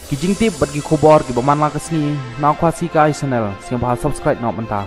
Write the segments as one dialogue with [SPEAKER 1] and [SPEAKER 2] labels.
[SPEAKER 1] ki jing tip bat ki khobor ki baman la kasni na khwasi ka channel siang bahal subscribe na manta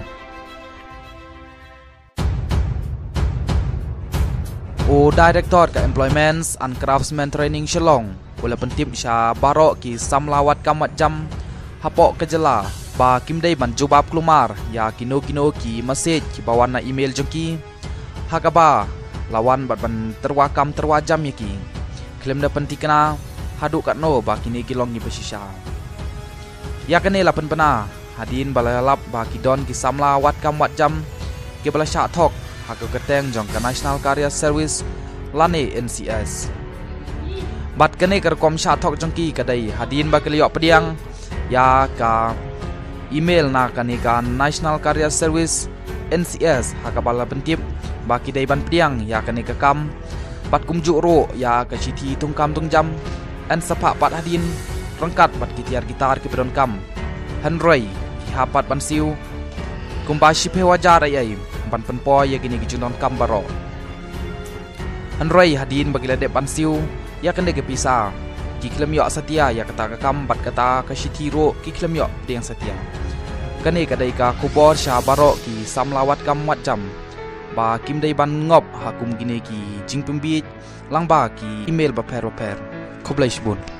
[SPEAKER 1] o director ka employments and craftsman training Shillong wala pentip sha barok ki samlawat kamat jam hapok kejela ba kimdai ban jubab klumar ya kino ki message ki bawan na email jengki hakaba lawan bat ban terwakam terwajam yaki klaim da pentikna hadu kat no ba kini kilong ni besisha ya kene lapan pena hadin balalap ba kidon ki samla wat kam wat jam ki bala sha thok hak keteng jong ka National Career Service lane NCS bat kene ker kom sha thok jong ki kadai hadin ba keliok pediang ya ka email na kani ka National Career Service NCS hak bala pentip ba kidai ban pediang ya kene ka kam bat kumjuk ro ya ka citi tungkam tungjam an sapa pat hadin rengkat bat gitiar gitar ki pedon kam hanroi ki hapat ban siu kumba shipe wajar ai ban penpo ya gini gijunon kam baro hanroi hadin bagila de ban siu ya kende ke pisa ki klem yo setia ya kata ka kam bat kata ka shitiro ki klem yo deng setia kane kadai ka kubor sha baro ki samlawat kam wat jam ba kim dai ban ngop hakum gine ki jingpumbi langba ki email ba per khoblai shbun